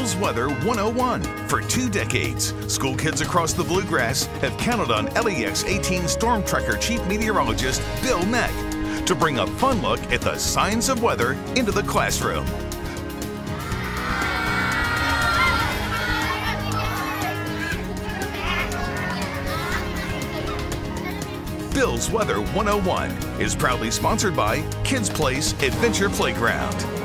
Bill's Weather 101. For 2 decades, school kids across the Bluegrass have counted on LEX 18 Storm Tracker Chief Meteorologist Bill Neck to bring a fun look at the signs of weather into the classroom. Bill's Weather 101 is proudly sponsored by Kids Place Adventure Playground.